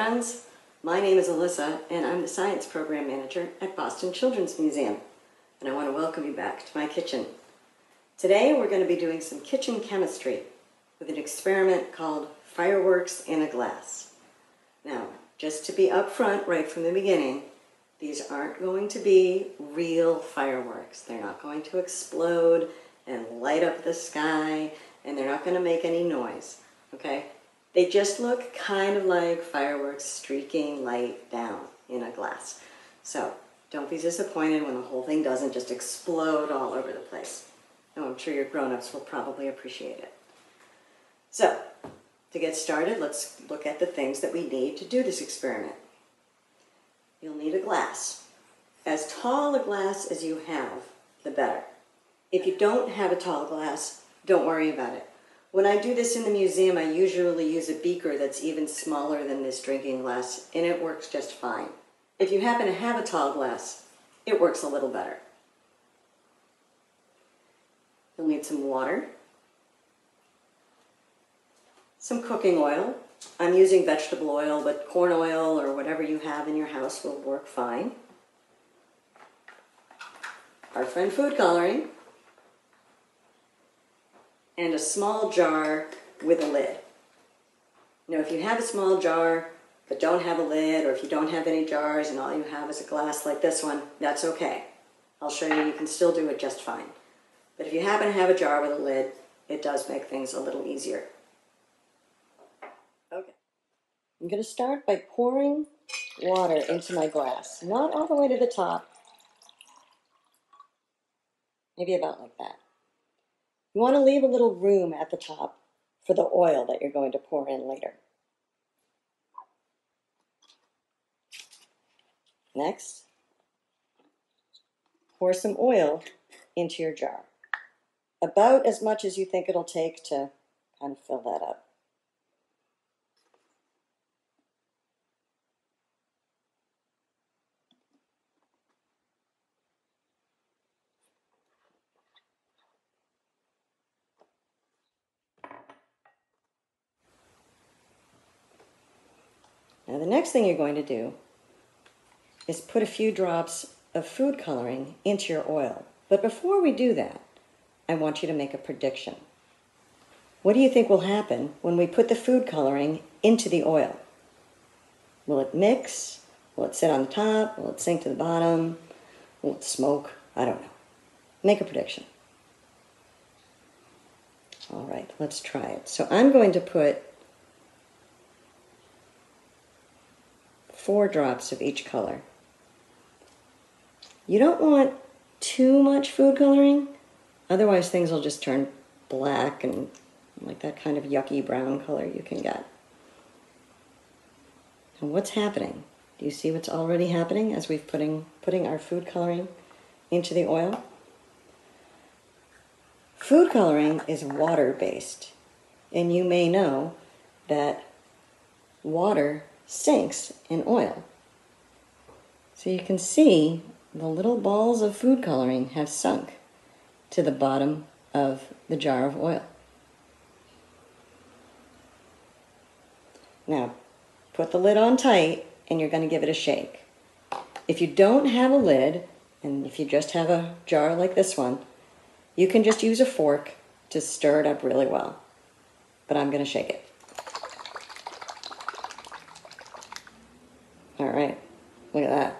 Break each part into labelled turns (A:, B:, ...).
A: friends. My name is Alissa, and I'm the Science Program Manager at Boston Children's Museum, and I want to welcome you back to my kitchen. Today we're going to be doing some kitchen chemistry with an experiment called Fireworks in a Glass. Now, just to be upfront right from the beginning, these aren't going to be real fireworks. They're not going to explode and light up the sky, and they're not going to make any noise, okay? They just look kind of like fireworks streaking light down in a glass. So don't be disappointed when the whole thing doesn't just explode all over the place. No, I'm sure your grown-ups will probably appreciate it. So to get started, let's look at the things that we need to do this experiment. You'll need a glass. As tall a glass as you have, the better. If you don't have a tall glass, don't worry about it. When I do this in the museum, I usually use a beaker that's even smaller than this drinking glass, and it works just fine. If you happen to have a tall glass, it works a little better. You'll need some water, some cooking oil. I'm using vegetable oil, but corn oil or whatever you have in your house will work fine. Our friend food coloring, and a small jar with a lid. Now, if you have a small jar but don't have a lid, or if you don't have any jars and all you have is a glass like this one, that's okay. I'll show you can still do it just fine. But if you happen to have a jar with a lid, it does make things a little easier. Okay. I'm going to start by pouring water into my glass. Not all the way to the top. Maybe about like that. You want to leave a little room at the top for the oil that you're going to pour in later. Next, pour some oil into your jar. About as much as you think it'll take to kind of fill that up. Now the next thing you're going to do is put a few drops of food coloring into your oil. But before we do that, I want you to make a prediction. What do you think will happen when we put the food coloring into the oil? Will it mix? Will it sit on the top? Will it sink to the bottom? Will it smoke? I don't know. Make a prediction. All right, let's try it. So I'm going to put 4 drops of each color. You don't want too much food coloring, otherwise things will just turn black and like that kind of yucky brown color you can get. And what's happening? Do you see what's already happening as we've putting our food coloring into the oil? Food coloring is water-based, and you may know that water sinks in oil. So you can see the little balls of food coloring have sunk to the bottom of the jar of oil. Now, put the lid on tight and you're going to give it a shake. If you don't have a lid, and if you just have a jar like this one, you can just use a fork to stir it up really well. But I'm going to shake it. All right, look at that.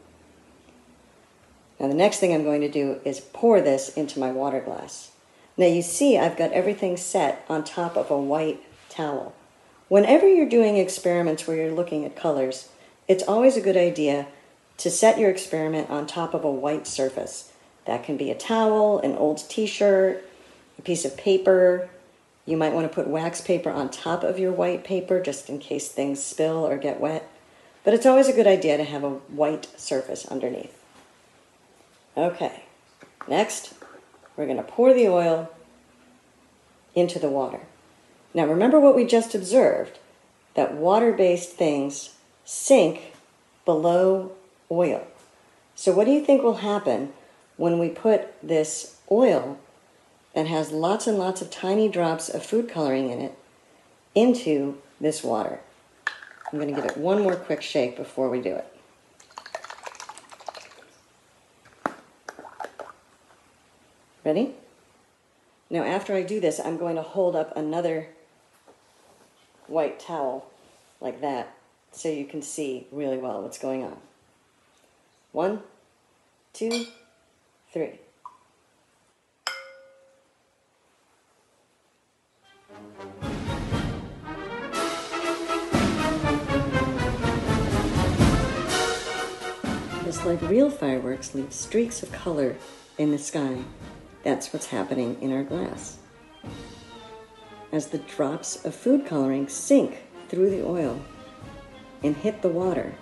A: Now the next thing I'm going to do is pour this into my water glass. Now you see I've got everything set on top of a white towel. Whenever you're doing experiments where you're looking at colors, it's always a good idea to set your experiment on top of a white surface. That can be a towel, an old t-shirt, a piece of paper. You might want to put wax paper on top of your white paper just in case things spill or get wet. But it's always a good idea to have a white surface underneath. Okay, next we're going to pour the oil into the water. Now remember what we just observed, that water-based things sink below oil. So what do you think will happen when we put this oil that has lots and lots of tiny drops of food coloring in it into this water? I'm going to give it one more quick shake before we do it. Ready? Now after I do this, I'm going to hold up another white towel like that so you can see really well what's going on. 1, 2, 3. Just like real fireworks leave streaks of color in the sky, that's what's happening in our glass. As the drops of food coloring sink through the oil and hit the water.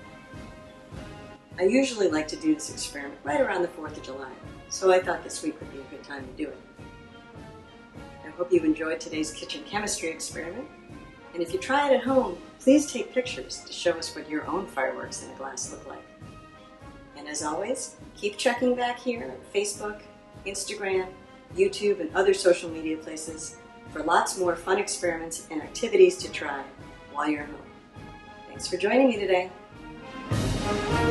A: I usually like to do this experiment right around the 4th of July, so I thought this week would be a good time to do it. I hope you've enjoyed today's kitchen chemistry experiment, and if you try it at home, please take pictures to show us what your own fireworks in a glass look like. And as always, keep checking back here at Facebook, Instagram, YouTube, and other social media places for lots more fun experiments and activities to try while you're home. Thanks for joining me today.